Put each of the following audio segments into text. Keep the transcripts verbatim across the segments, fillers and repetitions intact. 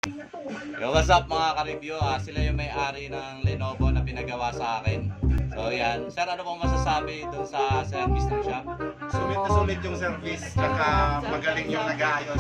Yo, what's up mga ka-review? Ah, sila yung may-ari ng Lenovo na pinagawa sa akin. So yan, sir, ano pong masasabi dun sa service ng shop? Sulit na sulit yung service, tsaka magaling yung nag-aayos.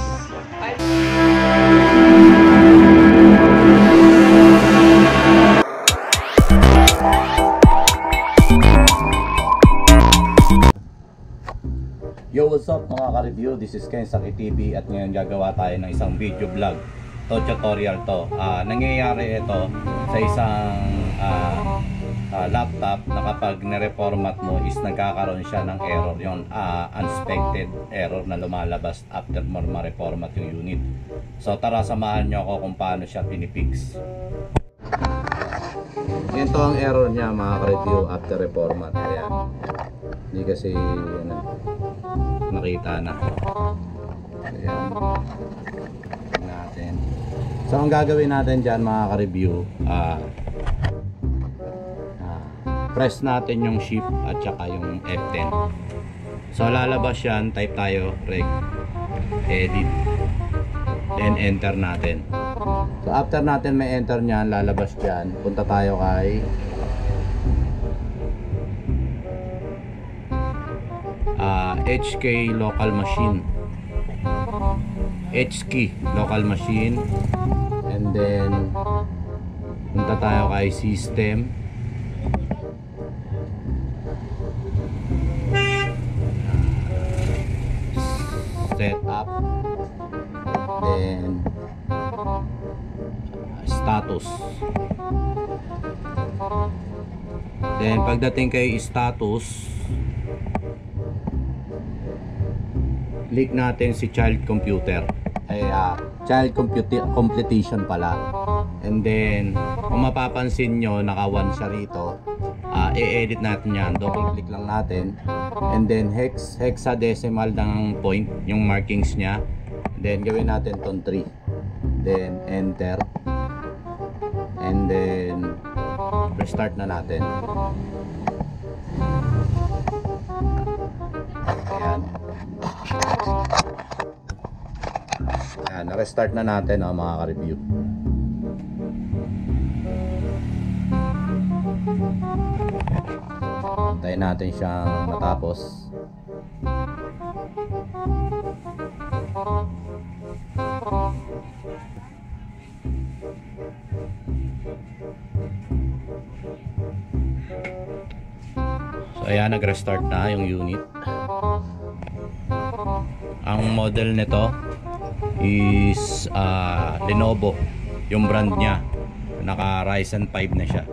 Yo, what's up mga ka-review? This is Ken Saki T V at ngayon gagawa tayo ng isang video vlog to tutorial to. Uh, nangyayari ito sa isang uh, uh, laptop na kapag nireformat mo is nagkakaroon siya ng error, yung uh, unexpected error na lumalabas after mo ma-reformat yung unit. So tara, samahan nyo ako kung paano siya pinipix. Ito ang error niya mga ka-review after reformat. Ayan, hindi kasi ano, nakita na. Ayan natin. So ang gagawin natin dyan mga ka-review, uh, uh, press natin yung shift at saka yung F ten. So lalabas yan, type tayo reg edit, then enter natin. So after natin may enter nyan, lalabas dyan, punta tayo kay uh, H K local machine, H key local machine, and then punta tayo kay system, setup, then status. Then pagdating kay status, click natin si child computer, ay uh, child completion pala. And then kung mapapansin nyo, naka one siya rito. uh, i-edit natin yan, double click lang natin, and then hex hexadecimal ng point yung markings nya. Then gawin natin tong three, then enter, and then restart na natin. Ayan. Ayan, na-restart na natin oh, mga ka-review. Hintayin natin siyang matapos. So ayan, nag-restart na yung unit. Ang model nito is uh, Lenovo, yung brand niya. Naka Ryzen five na siya.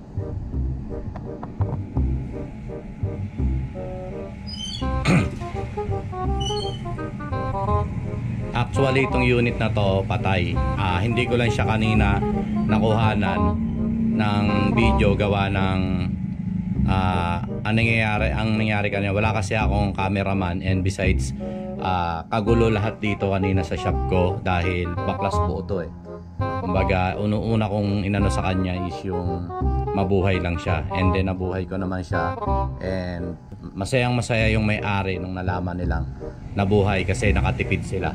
Actually itong unit na to patay. uh, Hindi ko lang siya kanina nakuhanan ng video gawa ng uh, ang nangyayari, ang nangyari kanina, wala kasi akong cameraman, and besides uh, kagulo lahat dito kanina sa shop ko dahil baklas buo to eh. Kumbaga una-una kong inano sa kanya is yung mabuhay lang siya, and then nabuhay ko naman siya, and masayang masaya yung may-ari nung nalaman nilang nabuhay kasi nakatipid sila.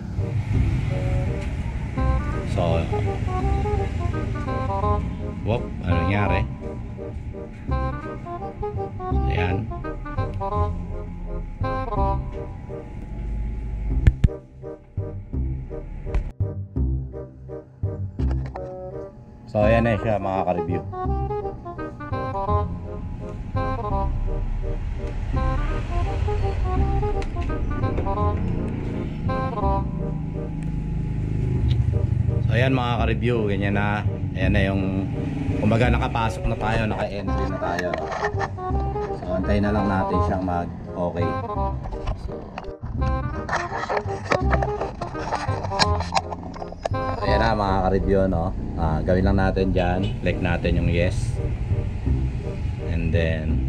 So whoop, ano nangyari? Ayan. So ayan na siya mga ka-review. So ayan mga ka-review, ganyan na. Ayan na yung, kumbaga nakapasok na tayo, naka-entry na tayo. So antayin na lang natin siyang mag-okay. So ayan na mga ka-review, no? Ah, gawin lang natin dyan, click natin yung yes, and then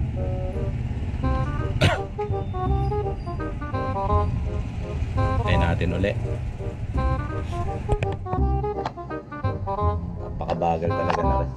tayo natin ulit. Napakabagal talaga na rin.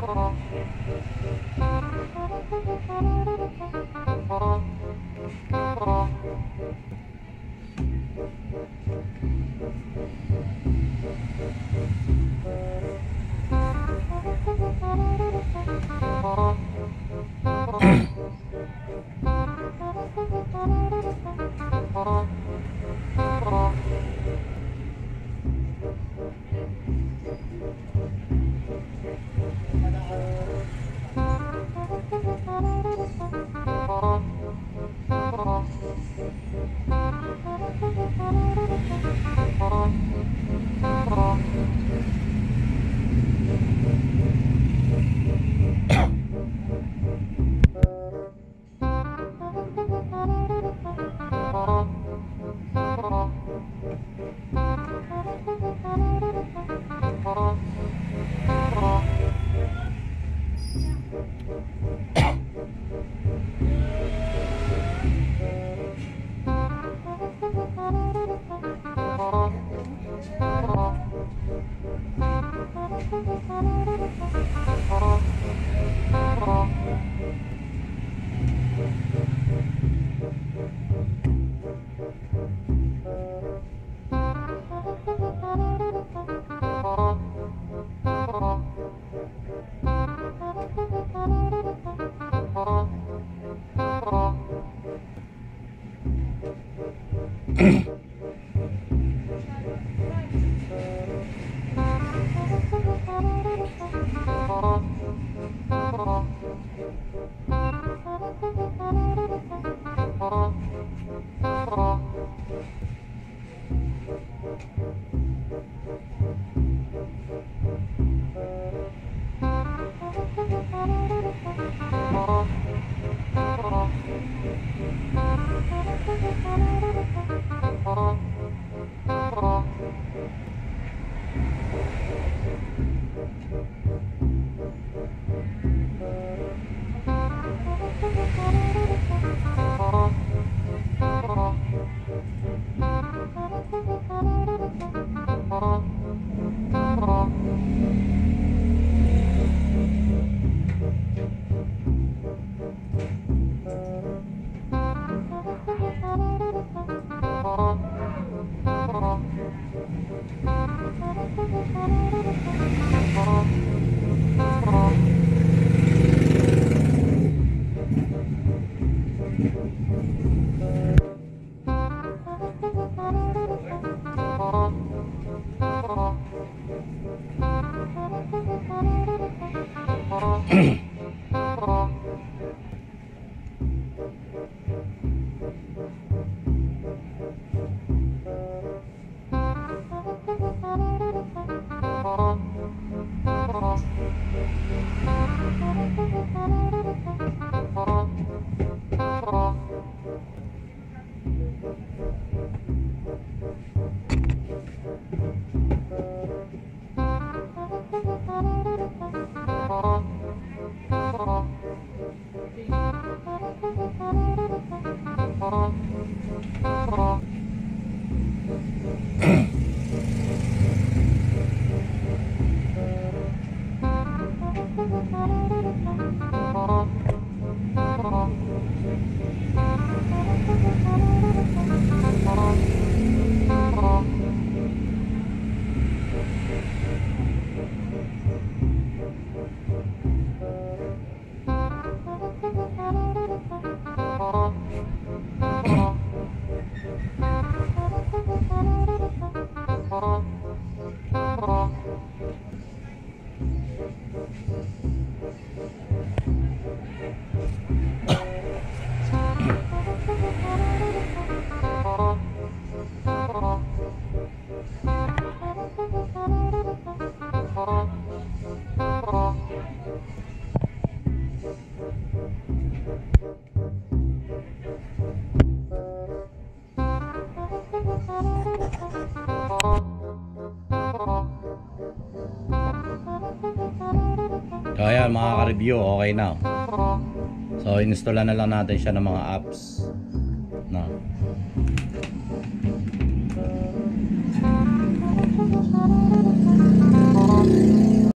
So ayan mga ka-review, okay na. So installan na lang natin siya ng mga apps. No.